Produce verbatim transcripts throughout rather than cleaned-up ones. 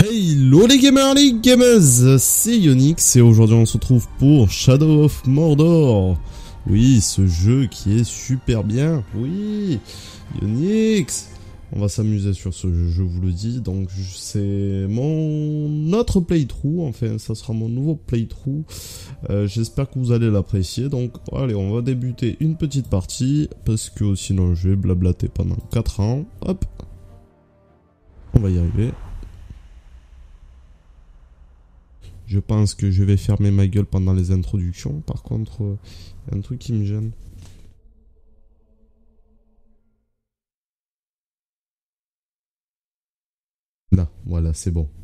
Hello les gamers, les gamers, c'est Yonix et aujourd'hui on se retrouve pour Shadow of Mordor. Oui, ce jeu qui est super bien, oui, Yonix. On va s'amuser sur ce jeu, je vous le dis, donc c'est mon autre playthrough, enfin ça sera mon nouveau playthrough. Euh, J'espère que vous allez l'apprécier, donc allez on va débuter une petite partie, parce que sinon je vais blablater pendant quatre ans, hop. On va y arriver. Je pense que je vais fermer ma gueule pendant les introductions. Par contre, il euh, y a un truc qui me gêne. Là, voilà, c'est bon.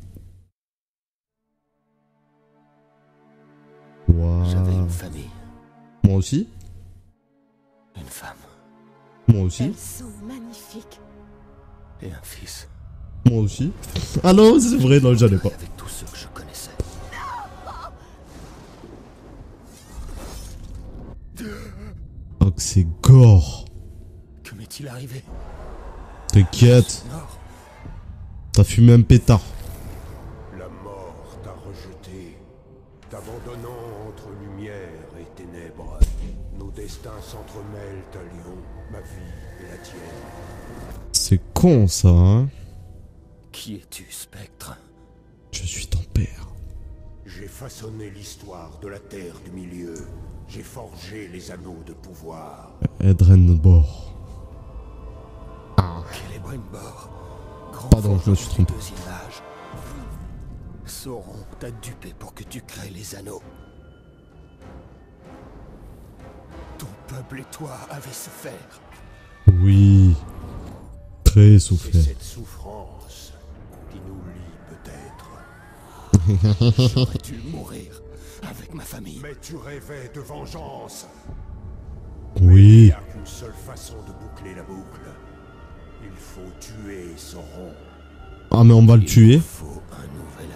Wow. J'avais une famille. Moi aussi. Une femme. Moi aussi. Elles sont magnifiques. Et un fils. Moi aussi. Ah non, c'est vrai, non, j'en ai pas. Avec tous ceux que je connaissais. Oh, que c'est gore. Que m'est-il arrivé? T'inquiète. Mort. T'as fumé un pétard. La mort t'a rejeté, t'abandonnant entre lumière et ténèbres. Nos destins s'entremêlent à Lyon, ma vie et la tienne. C'est con ça, hein. Qui es-tu, spectre? Je suis ton père. J'ai façonné l'histoire de la Terre du Milieu. J'ai forgé les anneaux de pouvoir. Edrenbor. Celebrimbor. Grand Pardon, je me suis trompé. Deux images. Sauron t'a dupé pour que tu crées les anneaux. Ton peuple et toi avez souffert. Oui. Très C'est souffert. cette souffrance qui nous lie peut-être. J'aurais dû mourir avec ma famille. Mais tu rêvais de vengeance. Oui. Il n'y a qu'une seule façon de boucler la boucle. Il faut tuer Sauron. Ah mais on va le tuer. Il faut un nouvel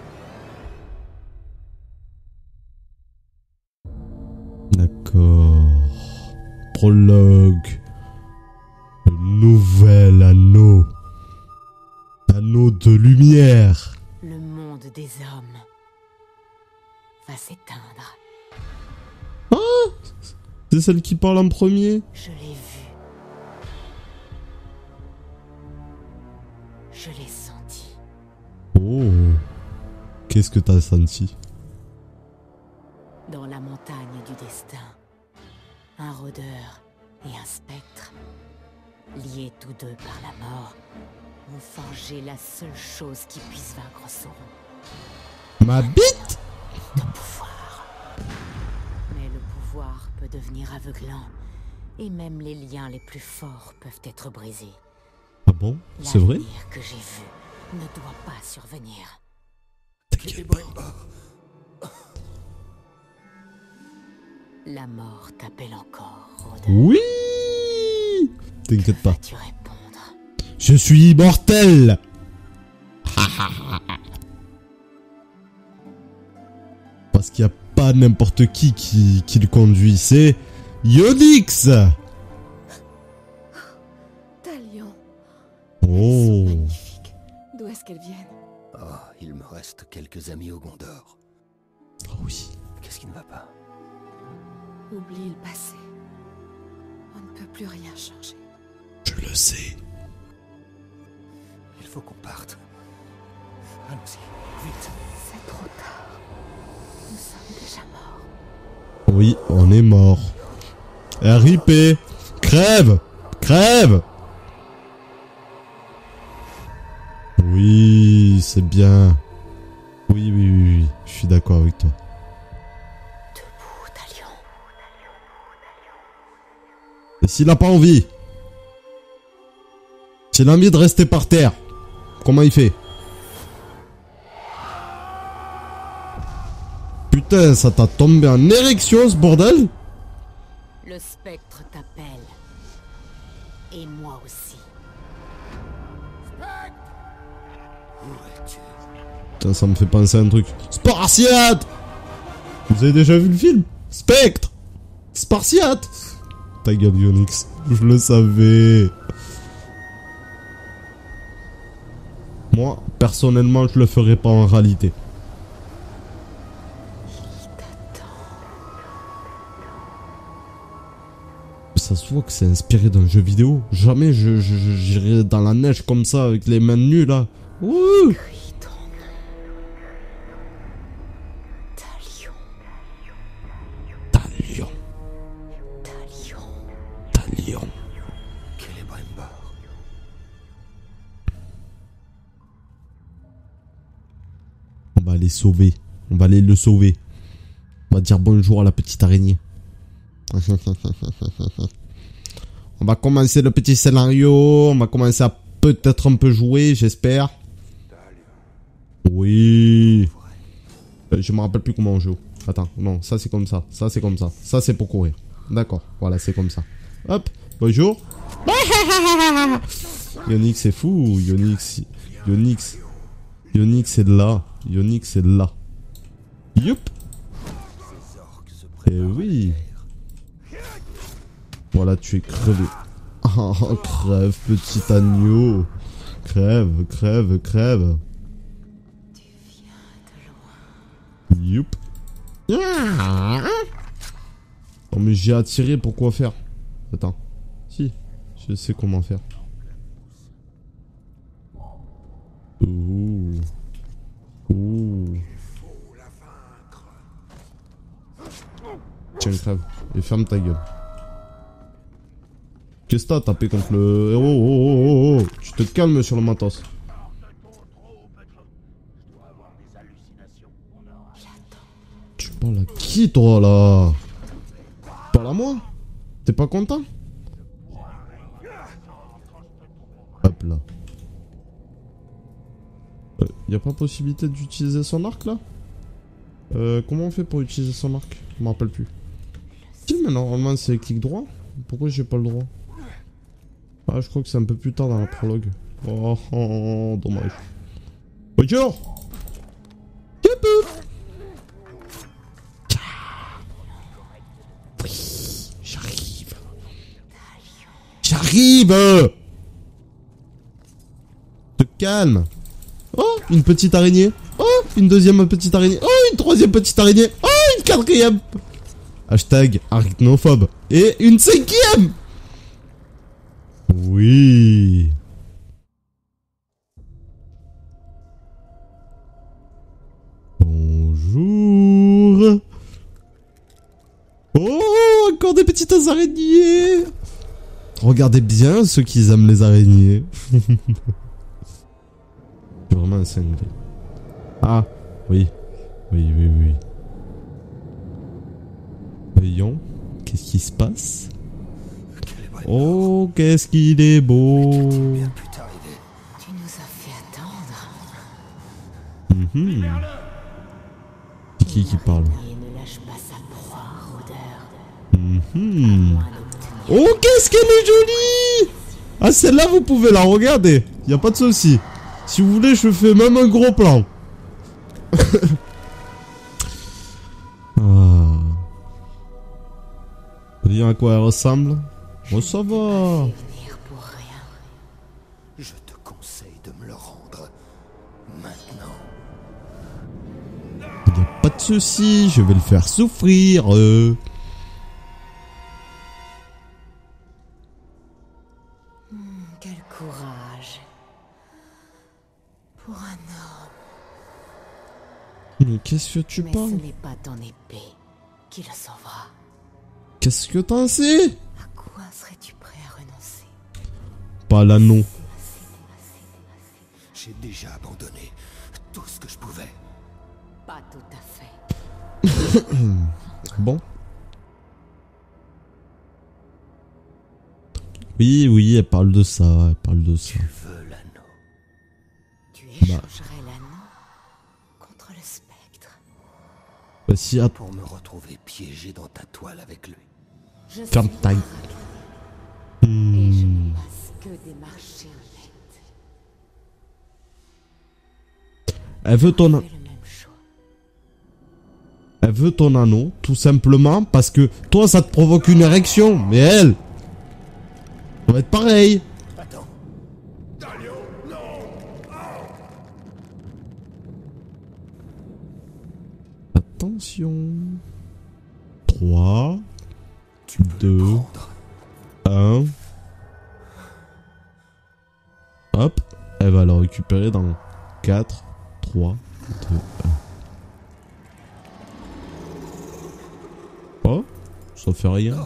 anneau. D'accord. Prologue. Le nouvel anneau. Anneau de lumière. Le monde des hommes va s'éteindre. Ah, c'est celle qui parle en premier. Je l'ai vu. Je l'ai senti. Oh. Qu'est-ce que t'as senti? Dans la montagne du destin, un rôdeur et un spectre, liés tous deux par la mort, ont forgé la seule chose qui puisse vaincre Sauron. Ma bite? De pouvoir. Mais le pouvoir peut devenir aveuglant, et même les liens les plus forts peuvent être brisés. Ah bon? C'est vrai? L'avenir que j'ai vu ne doit pas survenir. Celebrimbor. La mort t'appelle encore, rôdeur. Oui. T'inquiète pas. Vas-tu répondre? Je suis immortel. Parce qu'il n'y a pas n'importe qui, qui qui le conduit, c'est Yonix. Talion. Oh. Magnifique. D'où est-ce qu'elles viennent? Oh, il me reste quelques amis au Gondor. Oh oui. Qu'est-ce qui ne va pas? Oublie le passé. On ne peut plus rien changer. Je le sais. Il faut qu'on parte. Allons-y, vite. C'est trop tard. Nous sommes déjà morts. Oui, on est mort. R I P. Crève. Crève. Oui, c'est bien. Oui, oui, oui, oui. Je suis d'accord avec toi. Debout, Talion. Et s'il n'a pas envie? S'il a envie de rester par terre, comment il fait? Putain, ça t'a tombé en érection ce bordel? Le spectre t'appelle. Et moi aussi. Où es-tu? Putain, ça me fait penser à un truc. Spartiate! Vous avez déjà vu le film? Spectre! Spartiate! Ta gueule, Yonix. Je le savais. Moi, personnellement, je le ferai pas en réalité. Ça se voit que c'est inspiré d'un jeu vidéo. Jamais je, je, je, j'irai dans la neige comme ça avec les mains nues là. Ouh. Talion. Talion. Talion. Talion. Celebrimbor. On va aller sauver. On va aller le sauver. On va dire bonjour à la petite araignée. On va commencer le petit scénario. On va commencer à peut-être un peu jouer, j'espère. Oui. Euh, je me rappelle plus comment on joue. Attends, non, ça c'est comme ça. Ça c'est comme ça. Ça c'est pour courir. D'accord, voilà, c'est comme ça. Hop, bonjour. Yonix c'est fou. Yonix. Yonix. Yonix c'est de là. Yonix c'est de là. Youp. Eh oui. Voilà, tu es crevé. Oh, crève, petit agneau. Crève, crève, crève. Tu viens de loin. Youp. Oh, mais j'ai attiré, pourquoi faire? Attends. Si, je sais comment faire. Ouh. Ouh. Tiens, crève. Et ferme ta gueule. Qu'est-ce que t'as tapé contre le... Oh, oh, oh, oh, oh. Tu te calmes sur le matos. Tu parles à qui, toi, là? Tu parles à moi? T'es pas content? Hop là. Euh, y a pas possibilité d'utiliser son arc, là? Euh, comment on fait pour utiliser son arc? Je m'en rappelle plus. Si, mais normalement, c'est clic droit. Pourquoi j'ai pas le droit? Ah, je crois que c'est un peu plus tard dans la prologue. Oh, oh, oh dommage. Bonjour. Oui, j'arrive. J'arrive. Te calme. Oh, une petite araignée. Oh, une deuxième petite araignée. Oh, une troisième petite araignée. Oh, une quatrième. Hashtag arachnophobe. Et une cinquième. Oui. Bonjour. Oh, encore des petites araignées. Regardez bien ceux qui aiment les araignées. C'est vraiment un cinglé. Ah, oui. Oui, oui, oui. Voyons, qu'est-ce qui se passe? Oh, qu'est-ce qu'il est beau. Bien pu t'arriver. Tu nous as fait attendre. Mm-hmm. C'est qui qui parle? Et ne lâche pas sa proie, rôdeur. Mm-hmm. Oh, qu'est-ce qu'elle est jolie. Ah, celle-là, vous pouvez la regarder. Y a pas de souci. Si vous voulez, je fais même un gros plan. Ah. Vous voyez à quoi elle ressemble? Oh, ça va. Venir pour rien. Je te conseille de me le rendre. Maintenant. Y a pas de souci, je vais le faire souffrir. Euh. Hmm, quel courage. Pour un homme. Mais qu'est-ce que tu Mais parles? ce n'est pas ton épée qui le sauvera. Qu'est-ce que t'en sais? À quoi serais-tu prêt à renoncer? Pas l'anneau. J'ai déjà abandonné tout ce que je pouvais. Pas tout à fait. Bon. Oui, oui, elle parle de ça, elle parle de ça. Tu veux l'anneau? Tu Bah. échangerais l'anneau contre le spectre. Bah si, att- Pour me retrouver piégé dans ta toile avec lui. Je Ferme suis ta gueule. et je Hmm. ne passe que des marchés honnêtes. Elle veut ton, a- Fais le même choix. elle veut ton anneau, tout simplement parce que toi, ça te provoque une érection, mais elle, ça va être pareil. Attends. Attention. trois, Tu peux deux, le prendre. un. Hop. Elle va le récupérer dans quatre, trois, deux, un. Oh, ça fait rien.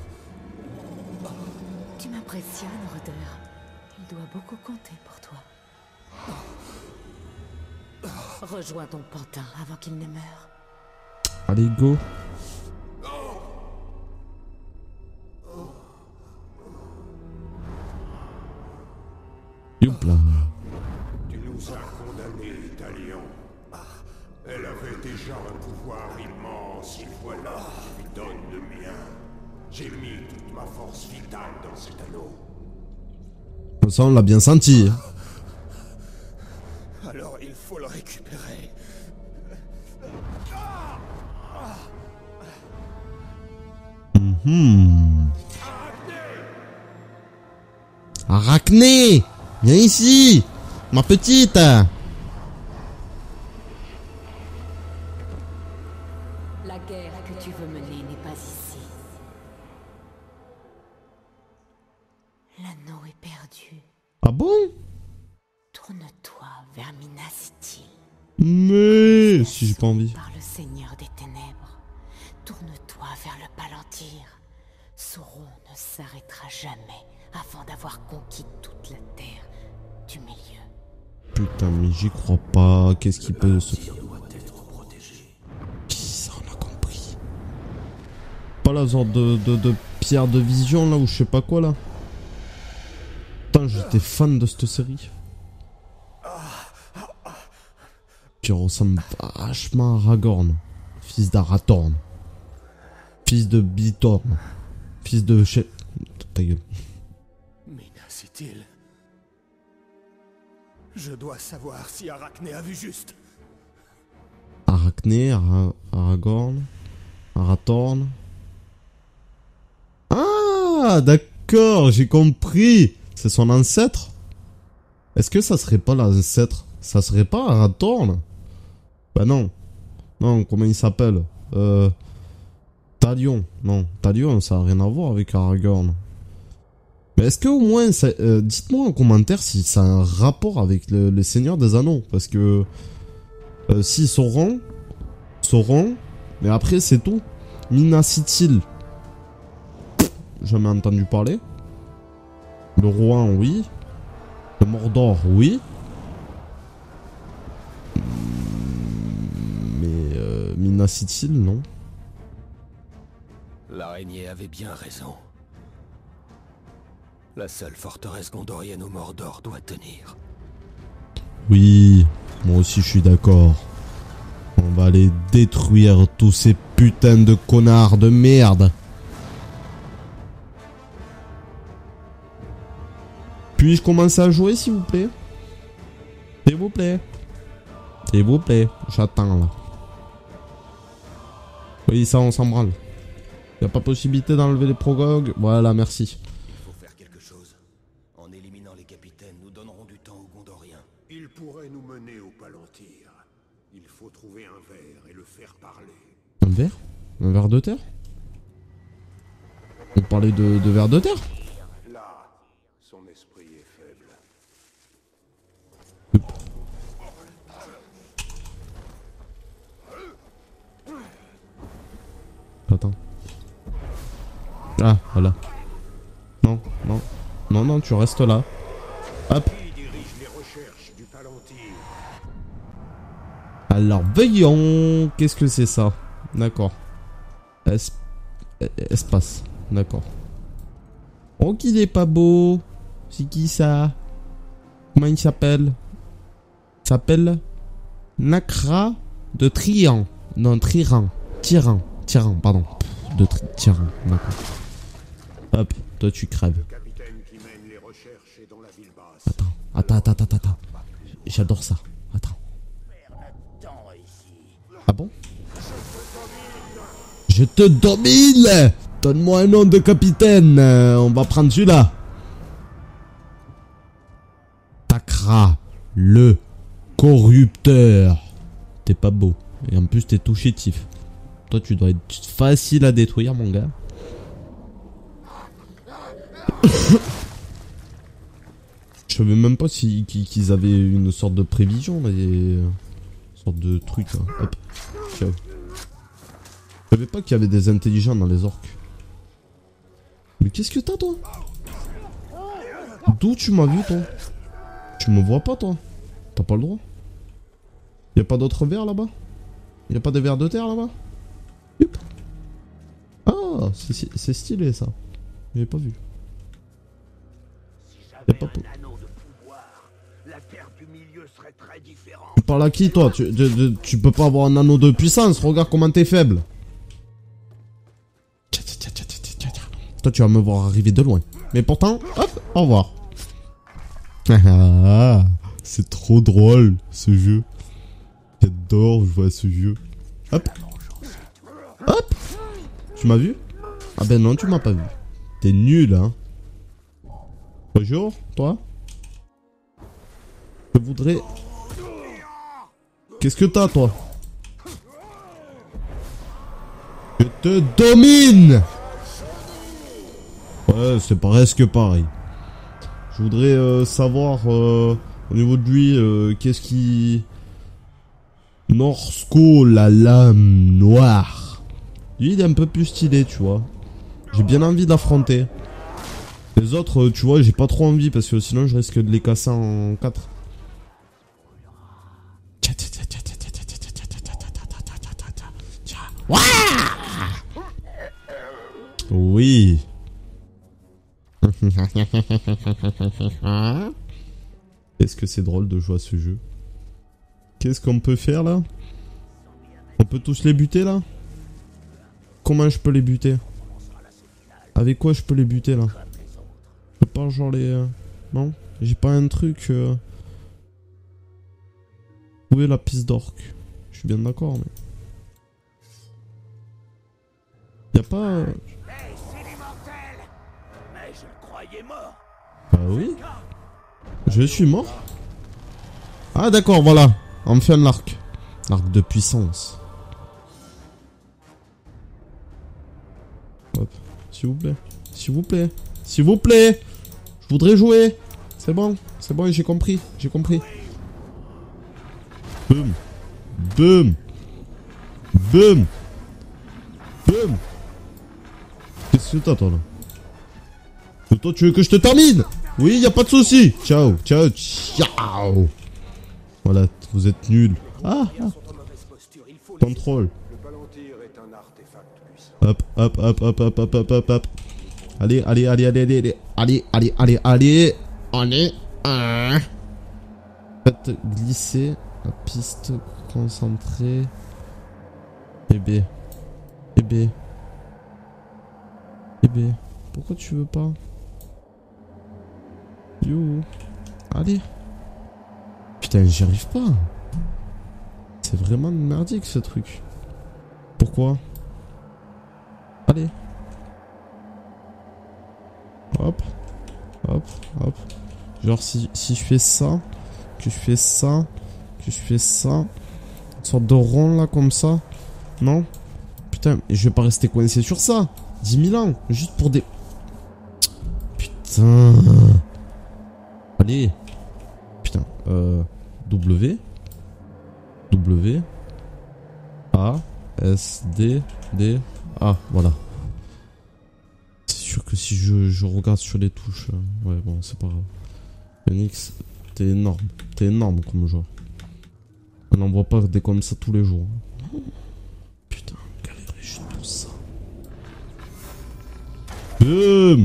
Tu m'impressionnes, rôdeur. Il doit beaucoup compter pour toi. Rejoins ton pantin avant qu'il ne meure. Allez, go. Youp là. Tu nous as condamnés, Talion. Elle avait déjà un pouvoir immense, et voilà, je lui donne le mien. J'ai mis toute ma force vitale dans cet anneau. Ça, on l'a bien senti. Alors il faut le récupérer. Hmm. Arachné, viens ici, ma petite. La guerre que tu veux mener n'est pas ici. L'anneau est perdu. Ah bon? Tourne-toi vers Minas Ithil. Mais si j'ai pas envie. Par le Seigneur des Ténèbres. Tourne-toi vers le Palantir. Sauron ne s'arrêtera jamais avant d'avoir conquis toute la terre du milieu. Putain, mais j'y crois pas. Qu'est-ce qui peut se faire? Qui ça, on a compris. Pas la sorte de, de, de pierre de vision là ou je sais pas quoi là. Putain, j'étais fan de cette série. Qui ressemble vachement à Aragorn. Fils d'Arathorn. Fils de Bitorn. Fils de... Che... Ta gueule. Minas Ithil. Je dois savoir si Arachné a vu juste. Arachné, Ara... Aragorn, Arathorn. Ah, d'accord, j'ai compris. C'est son ancêtre. Est-ce que ça serait pas l'ancêtre? Ça serait pas Arathorn? Bah non. Non, comment il s'appelle? Euh... Talion. Non, Talion, ça a rien à voir avec Aragorn. Mais est-ce que au moins, ça, euh, dites-moi en commentaire si ça a un rapport avec le, le Seigneur des Anneaux. Parce que... Euh, si Sauron... Sauron... Mais après, c'est tout. Minas Ithil. Jamais entendu parler. Le roi, oui. Le Mordor, oui. Mais euh, Minas Ithil, non. L'araignée avait bien raison. La seule forteresse gondorienne au Mordor doit tenir. Oui, moi aussi je suis d'accord. On va aller détruire tous ces putains de connards de merde. Puis-je commencer à jouer s'il vous plaît? S'il vous plaît. S'il vous plaît, j'attends là. Oui, ça on s'en branle. Y'a pas possibilité d'enlever les progogues? Voilà, merci. Il faut faire quelque chose. En éliminant les capitaines, nous donnerons du temps aux Gondoriens. Il pourrait nous mener au Palantir. Il faut trouver un verre et le faire parler. Un verre? Un verre de terre? Vous parlez de, de verre de terre? Là, son esprit est faible. Oups. Attends. Ah, voilà. Non, non. Non, non, tu restes là. Hop. Qui dirige les recherches du Palantir? Alors, voyons. Qu'est-ce que c'est ça? D'accord. Es... Espace. D'accord. Oh, qu'il est pas beau. C'est qui ça? Comment il s'appelle? Il s'appelle Nakra de Trian. Non, Triran. Tyran. Tyran, pardon. De tri Tyran. D'accord. Hop, toi tu crèves. Le capitaine qui mène les recherches est dans la ville basse. Attends, attends, attends, attends, attends. J'adore ça. Attends. Ah bon? Je te domine! Donne-moi un nom de capitaine. Euh, on va prendre celui-là. Takra, le corrupteur. T'es pas beau. Et en plus, t'es tout chétif. Toi, tu dois être facile à détruire, mon gars. Je savais même pas si, qu'ils avaient une sorte de prévision, là, et... une sorte de truc, là. Hop. Ciao. Je savais pas qu'il y avait des intelligents dans les orques. Mais qu'est-ce que t'as, toi? D'où tu m'as vu, toi? Tu me vois pas, toi? T'as pas le droit. Y'a pas d'autres vers, là-bas? Y'a pas de vers de terre, là-bas? Youp. Ah, c'est stylé, ça. J'avais pas vu. Y'a pas... Tu parles à qui, toi? tu, tu, tu peux pas avoir un anneau de puissance. Regarde comment t'es faible. Toi, tu vas me voir arriver de loin. Mais pourtant, hop, au revoir. C'est trop drôle, ce jeu. J'adore jouer à ce jeu. Hop. Hop. Tu m'as vu? Ah ben non, tu m'as pas vu. T'es nul, hein. Bonjour, toi. Je voudrais... Qu'est-ce que t'as, toi? Je te domine. Ouais, c'est presque pareil. Je voudrais euh, savoir, euh, au niveau de lui, euh, qu'est-ce qui... Norsko, la lame noire. Lui, il est un peu plus stylé, tu vois. J'ai bien envie d'affronter. Les autres, tu vois, j'ai pas trop envie, parce que sinon, je risque de les casser en quatre. Oui. Est-ce que c'est drôle de jouer à ce jeu? Qu'est-ce qu'on peut faire là? On peut tous les buter là? Comment je peux les buter? Avec quoi je peux les buter là? Je peux pas genre les... Euh... Non? J'ai pas un truc... Euh... Où est la piste d'orque? Je suis bien d'accord mais... Y'a pas... Euh... Bah oui. Je suis mort. Ah d'accord, voilà. Enfin l'arc. L'arc de puissance. Hop. S'il vous plaît. S'il vous plaît. S'il vous plaît. Je voudrais jouer. C'est bon. C'est bon, j'ai compris. J'ai compris. Boum. Boum. Boum. Boum. Qu'est-ce que t'as toi là? Et toi tu veux que je te termine? Oui, y a pas de souci. Ciao, ciao, ciao. Voilà, vous êtes nuls. Ah, ah. Contrôle. Hop, hop, hop, hop, hop, hop, hop, hop, hop. Allez, allez, allez, allez, allez, allez, allez, allez, allez, allez. Ah. Faites glisser la piste concentrée. Et B. Et B. Et B. Pourquoi tu veux pas? Yo. Allez. Putain, j'y arrive pas. C'est vraiment merdique ce truc. Pourquoi? Allez. Hop. Hop. Hop. Genre si, si je fais ça, que je fais ça, que je fais ça. Une sorte de rond là comme ça. Non? Putain, je vais pas rester coincé sur ça. dix mille ans. Juste pour des... Putain. Allez. Putain. Euh... W. W. A. S. D. D. A. Voilà. C'est sûr que si je, je regarde sur les touches... Euh, ouais, bon, c'est pas grave. Phoenix, t'es énorme. T'es énorme comme joueur. On n'en voit pas des comme ça tous les jours. Putain, galérer juste pour ça. Boum.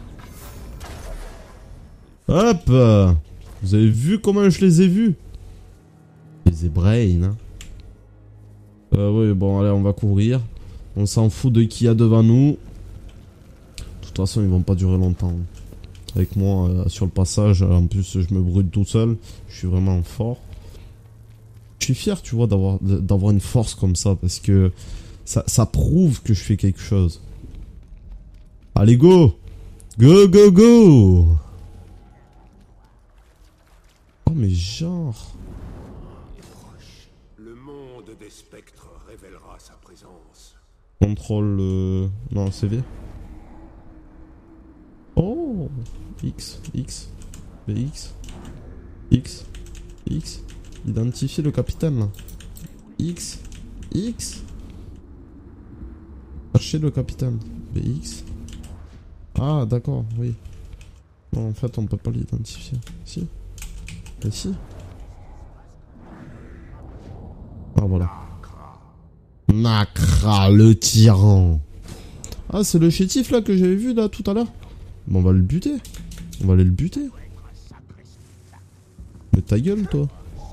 Hop. Vous avez vu comment je les ai vus? Les brain, hein. Euh, oui, bon, allez, on va courir. On s'en fout de qui y a devant nous. De toute façon, ils vont pas durer longtemps. Avec moi, euh, sur le passage, en plus, je me brûle tout seul. Je suis vraiment fort. Je suis fier, tu vois, d'avoir d'avoir une force comme ça. Parce que ça, ça prouve que je fais quelque chose. Allez, go! Go, go, go! Oh, mais genre... Le monde des spectres révélera sa présence. Contrôle... Euh... Non, c'est V. Oh, X, X, B X, X, X. Identifier le capitaine là. X, X. Chercher le capitaine. B X. Ah, d'accord, oui. Non, en fait, on peut pas l'identifier. Si. Mais si. Ah, voilà. Nakra, le tyran. Ah, c'est le chétif là que j'avais vu là tout à l'heure. Bon, on va le buter. On va aller le buter. Mais ta gueule, toi.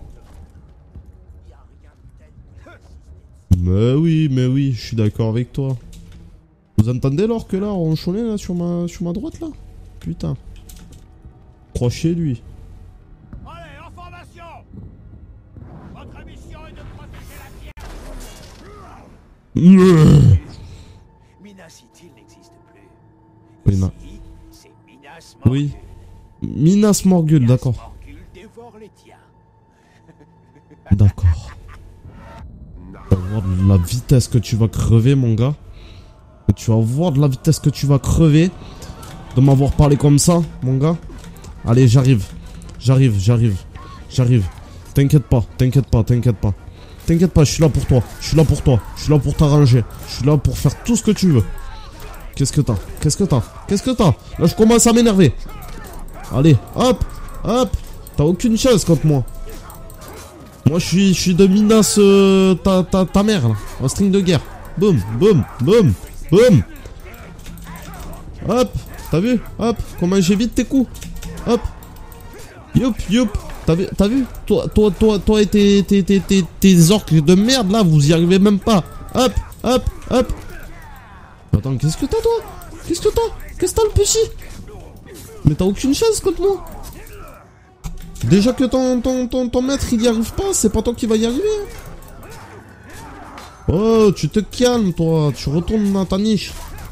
Mais oui, mais oui, je suis d'accord avec toi. Vous entendez l'orque là, ronchonner là sur ma, sur ma droite là? Putain. Crois chez lui. Allez, en formation! Votre mission est de protéger la pierre! Minas Ithil n'existe plus. Oui, ma... Ici, c'est Minas Morgul. Oui. Minas Morgul, d'accord. Morgul dévore les tiens. D'accord. Tu vas voir de la vitesse que tu vas crever, mon gars. Tu vas voir de la vitesse que tu vas crever. De m'avoir parlé comme ça, mon gars. Allez, j'arrive. J'arrive, j'arrive. J'arrive. T'inquiète pas, t'inquiète pas, t'inquiète pas. T'inquiète pas, je suis là pour toi. Je suis là pour toi. Je suis là pour t'arranger. Je suis là pour faire tout ce que tu veux. Qu'est-ce que t'as? Qu'est-ce que t'as? Qu'est-ce que t'as? Là, je commence à m'énerver. Allez, hop, hop. T'as aucune chance contre moi. Moi, je suis, je suis de Minas, euh, ta, ta, ta mère, là. En string de guerre. Boum, boum, boum, boum. Hop, t'as vu? Hop, comment j'évite tes coups? Hop. Youp, youp. T'as vu? T'as vu? Toi, toi, toi, toi et tes, tes, tes, tes, tes orques de merde, là, vous y arrivez même pas. Hop, hop, hop. Attends, qu'est-ce que t'as, toi? Qu'est-ce que t'as? Qu'est-ce que t'as, le petit? Mais t'as aucune chance contre moi. Déjà que ton, ton, ton, ton maître il y arrive pas, c'est pas toi qui va y arriver. Oh, tu te calmes toi, tu retournes dans ta niche.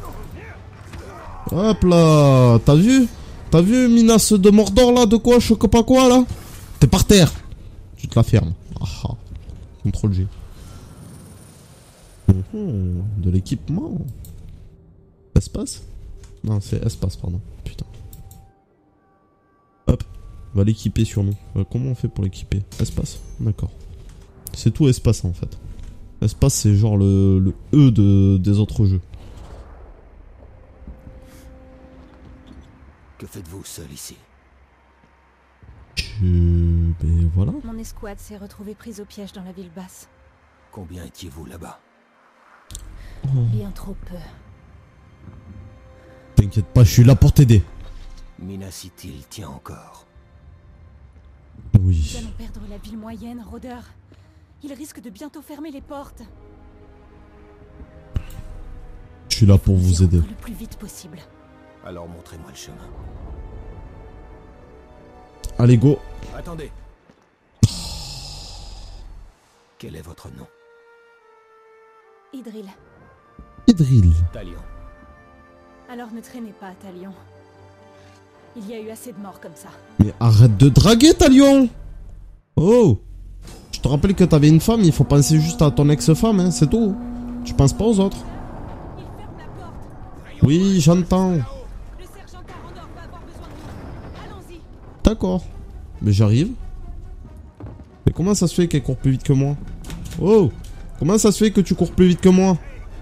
Hop là, t'as vu? T'as vu Minas de Mordor là, de quoi, je sais pas quoi là? T'es par terre. Tu te la fermes. Ah ah. Contrôle G. Mmh, de l'équipement. Espace? Non, c'est espace, pardon. Putain. Hop. On va l'équiper sur nous. Euh, comment on fait pour l'équiper? Espace. D'accord. C'est tout espace en fait. Espace c'est genre le, le E de, des autres jeux. Que faites-vous seul ici? Je... Ben voilà. Mon escouade s'est retrouvée prise au piège dans la ville basse. Combien étiez-vous là-bas? Oh. Bien trop peu. T'inquiète pas, je suis là pour t'aider. Minas Ithil tient encore. Oui. Nous allons perdre la ville moyenne, rôdeur. Il risque de bientôt fermer les portes. Je suis là pour vous aider. Le plus vite possible. Alors montrez-moi le chemin. Allez, go. Attendez. Quel est votre nom? Idril. Idril. Talion. Alors ne traînez pas à Talion. Il y a eu assez de morts comme ça. Mais arrête de draguer, Talion. Oh. Je te rappelle que t'avais une femme, il faut penser juste à ton ex-femme, hein, c'est tout. Tu penses pas aux autres. Il ferme la porte. Oui, j'entends. Le sergent Carandor va avoir besoin de nous. Allons-y. D'accord. Mais j'arrive. Mais comment ça se fait qu'elle court plus vite que moi? Oh. Comment ça se fait que tu cours plus vite que moi?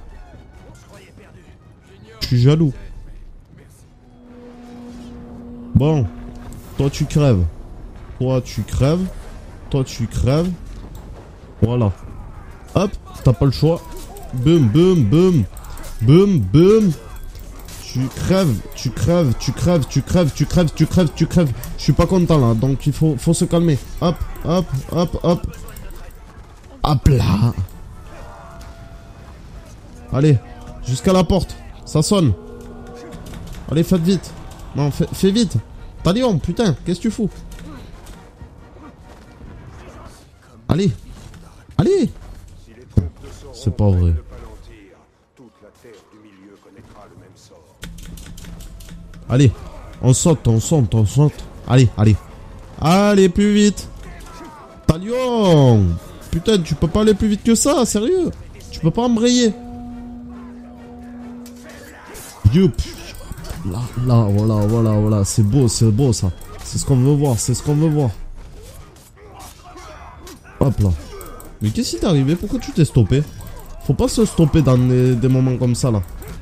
Je suis jaloux. Bon. Toi tu crèves. Toi tu crèves. Toi tu crèves. Voilà. Hop. T'as pas le choix. Boum, boum, boum. Boum, boum. Tu crèves, tu crèves, tu crèves, tu crèves, tu crèves, tu crèves, tu crèves. Je suis pas content là, donc il faut, faut se calmer. Hop, hop, hop, hop. Hop là. Allez, jusqu'à la porte. Ça sonne. Allez, faites vite. Non, fais, fais vite. Talion, putain, qu'est-ce que tu fous? Allez. Allez. C'est pas vrai. Allez, on saute, on saute, on saute. Allez, allez. Allez, plus vite. Talion. putain, tu peux pas aller plus vite que ça, sérieux. Tu peux pas embrayer. Youp. Là, là, voilà, voilà, voilà. C'est beau, c'est beau ça. C'est ce qu'on veut voir, c'est ce qu'on veut voir. Hop là. Mais qu'est-ce qui t'est arrivé? Pourquoi tu t'es stoppé? Faut pas se stopper dans des, des moments comme ça là.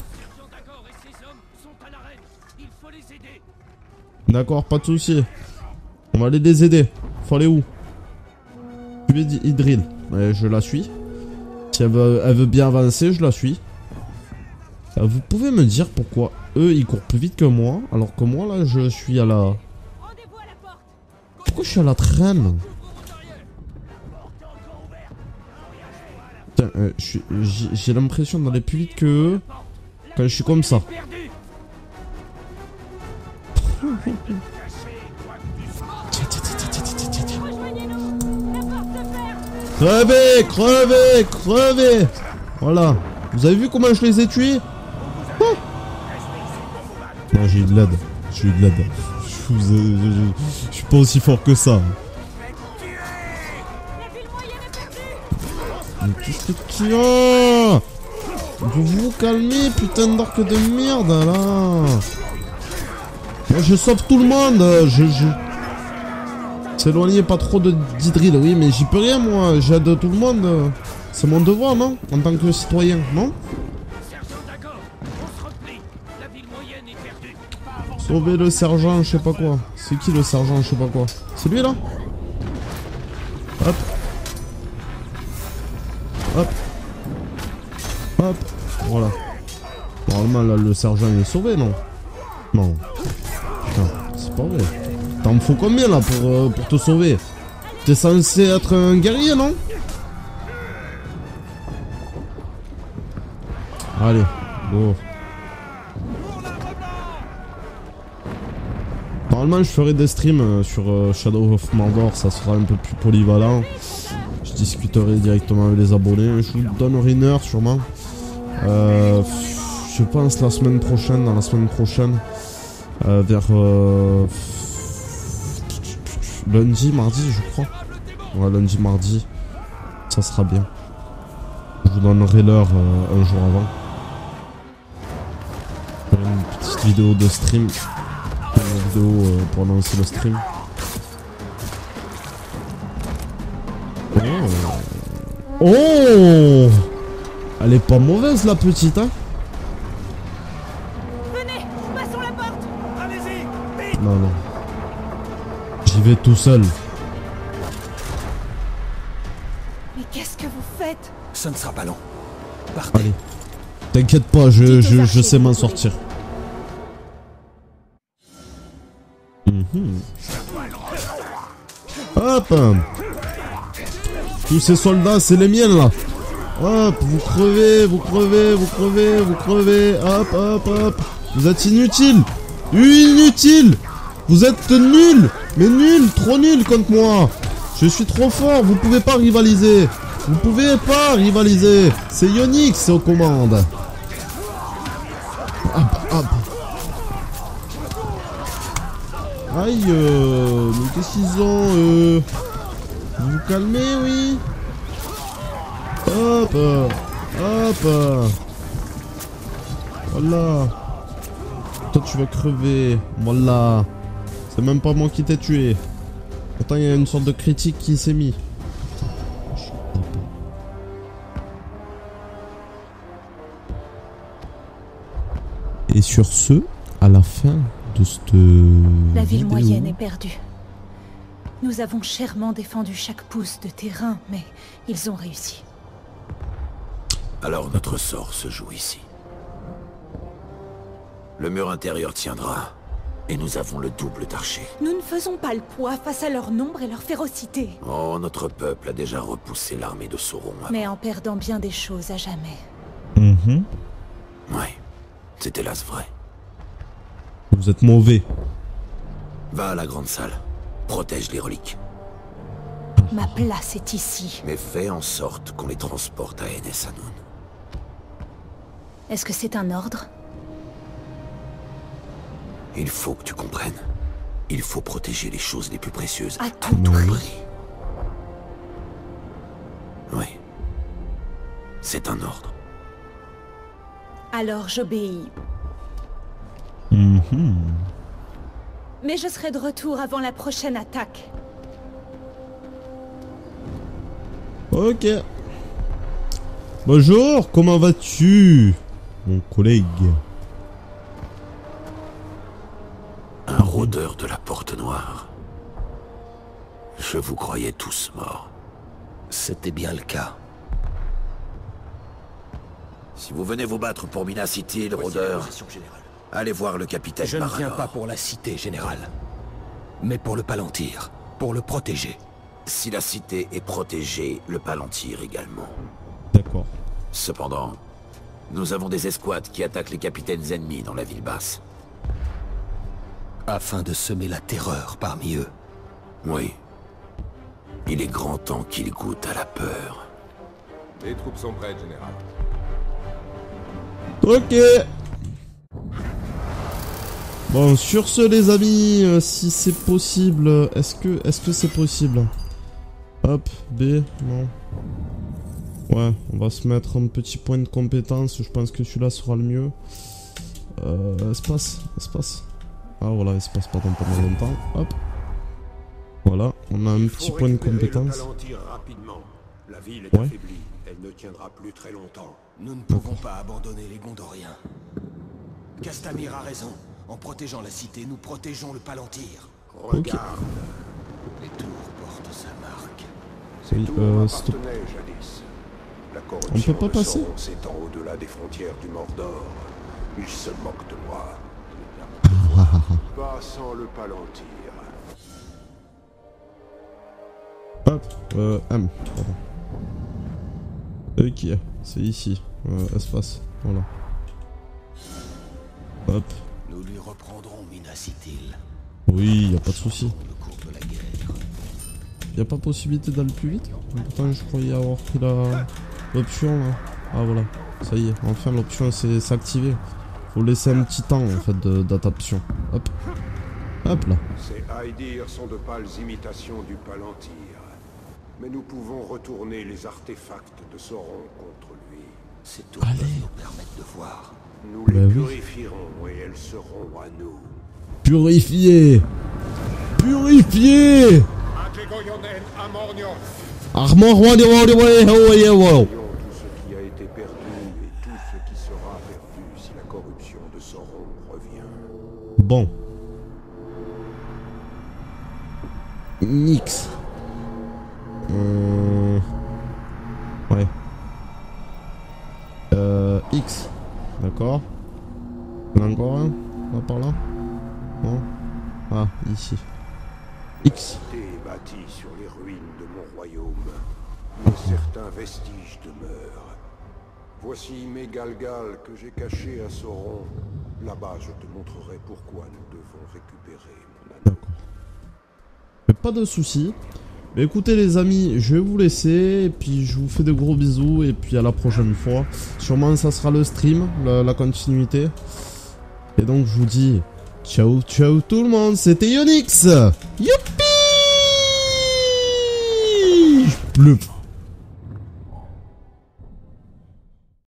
D'accord, pas de soucis. On va aller les aider. Faut aller où? Tu veux dire Idril. Ouais, je la suis. Si elle veut, elle veut bien avancer, je la suis. Euh, vous pouvez me dire pourquoi eux ils courent plus vite que moi, alors que moi là je suis à la... Pourquoi je suis à la traîne? Putain, euh, j'ai l'impression d'aller plus vite que eux quand je suis comme ça. Crevez, crevez, crevez. Voilà. Vous avez vu comment je les ai tués? Oh. Non, j'ai eu de l'aide. J'ai eu de l'aide. Je, je, je, je suis pas aussi fort que ça. Mais qu'est-ce que tu as? Vous vous calmez, putain d'orque de merde, là. Moi, je sauve tout le monde. Je... je... S'éloignez pas trop de d'Idril, oui, mais j'y peux rien, moi. J'aide tout le monde. C'est mon devoir, non? En tant que citoyen, non? Sauver le sergent, je sais pas quoi. C'est qui le sergent, je sais pas quoi? C'est lui, là? Hop. Hop. Hop. Voilà. Normalement, là, le sergent, il est sauvé, non? Non. Putain, c'est pas vrai. T'en faut combien, là, pour, euh, pour te sauver? T'es censé être un guerrier, non? Allez, go. Normalement, je ferai des streams euh, sur euh, Shadow of Mordor, ça sera un peu plus polyvalent. Je discuterai directement avec les abonnés. Je vous donnerai une heure, sûrement. Euh, je pense la semaine prochaine, dans la semaine prochaine, euh, vers euh, lundi, mardi, je crois. Ouais, lundi, mardi, ça sera bien. Je vous donnerai l'heure euh, un jour avant. Une petite vidéo de stream. Une vidéo euh, pour annoncer le stream. Oh. Oh. Elle est pas mauvaise la petite, hein. Venez, passons la porte. Allez-y. Non, non. J'y vais tout seul. Mais qu'est-ce que vous faites? Ça ne sera pas long. Partez. Allez. T'inquiète pas, je, je, je sais m'en sortir. Mmh. Hop. Tous ces soldats, c'est les miens là. Hop, vous crevez, vous crevez, vous crevez, vous crevez. Hop, hop, hop. Vous êtes inutiles. Inutiles. Vous êtes nuls. Mais nuls, trop nuls contre moi. Je suis trop fort, vous pouvez pas rivaliser. Vous pouvez pas rivaliser. C'est Ionix aux commandes. Hop, hop. Aïe, euh, mais qu'est-ce qu'ils ont, euh... Vous vous calmez, oui. Hop, hop. Voilà. Toi, tu vas crever. Voilà. C'est même pas moi qui t'ai tué. Pourtant, il y a une sorte de critique qui s'est mis. Et sur ce, à la fin de cette La ville vidéo, moyenne est perdue. Nous avons chèrement défendu chaque pouce de terrain, mais ils ont réussi. Alors notre sort se joue ici. Le mur intérieur tiendra, et nous avons le double d'archers. Nous ne faisons pas le poids face à leur nombre et leur férocité. Oh, notre peuple a déjà repoussé l'armée de Sauron avant. Mais en perdant bien des choses à jamais. Mhm. Ouais, c'est hélas vrai. Vous êtes mauvais. Va à la grande salle, protège les reliques. Ma place est ici. Mais fais en sorte qu'on les transporte à Enes-Hanoun. Est-ce que c'est un ordre? Il faut que tu comprennes. Il faut protéger les choses les plus précieuses. À tout Oui. prix. C'est un ordre. Alors j'obéis. Mm-hmm. Mais je serai de retour avant la prochaine attaque. Ok. Bonjour, comment vas-tu, mon collègue? Un rôdeur de la Porte Noire. Je vous croyais tous morts. C'était bien le cas. Si vous venez vous battre pour Minas City, le rôdeur, allez voir le capitaine Je ne Paranor. viens pas pour la cité, général. Mais pour le Palantir. Pour le protéger. Si la cité est protégée, le Palantir également. D'accord. Cependant, nous avons des escouades qui attaquent les capitaines ennemis dans la ville basse. Afin de semer la terreur parmi eux. Oui. Il est grand temps qu'ils goûtent à la peur. Les troupes sont prêtes, général. Ok. Bon, sur ce, les amis, euh, si c'est possible, est-ce que est-ce que c'est possible? Hop, B, non. Ouais, on va se mettre un petit point de compétence. Je pense que celui-là sera le mieux. Euh, espace, espace. Ah voilà, espace pas dans pendant longtemps. Hop. Voilà, on a un petit point de compétence. Rapidement. La ville est Ouais. affaiblie. Elle ne tiendra plus très longtemps. Nous ne pouvons pas abandonner les Gondoriens. Castamir a raison. En protégeant la cité, nous protégeons le Palantir. Regarde. Les tours portent sa marque. Ces Oui, tours euh, stop. appartenaient jadis. La On corruption peut pas de passer Sauron s'étend au-delà des frontières du Mordor. Il se moque de moi. Pas sans le Palantir. Hop, euh, M, pardon. Ok, c'est ici. Euh, espace, voilà. Hop. Nous lui reprendrons Minas Ithil. Oui, y a pas de souci. Le cours de la guerre. Y a pas possibilité d'aller plus vite? Pourtant, je croyais avoir pris la l'option là. Ah voilà, ça y est, enfin l'option s'est activée. Faut laisser un petit temps en fait d'adaptation. Hop. Hop là. Ces Aedyr sont de pâles imitations du Palantir. Mais nous pouvons retourner les artefacts de Sauron contre lui. Ces tours peuvent nous permettre de voir. Nous Bah les oui. purifierons et elles seront à nous. Purifié. Purifié. Armand roi des rois des rois des rois des rois. Voyons tout ce qui a été perdu et tout ce qui sera perdu si la corruption de Sauron revient. Bon. Nix. Euh... Ouais. Euh... X. D'accord. Il y en a encore un là par là. Non. Ah, ici. X. La cité est bâtie sur les ruines de mon royaume, mais certains vestiges demeurent. Voici mes Galgal que j'ai cachés à Sauron. Là-bas, je te montrerai pourquoi nous devons récupérer mon anneau. D'accord. Mais pas de soucis. Mais écoutez les amis, je vais vous laisser, et puis je vous fais de gros bisous, et puis à la prochaine fois. Sûrement ça sera le stream, la, la continuité. Et donc je vous dis, ciao ciao tout le monde, c'était Yonix. Youpi. Le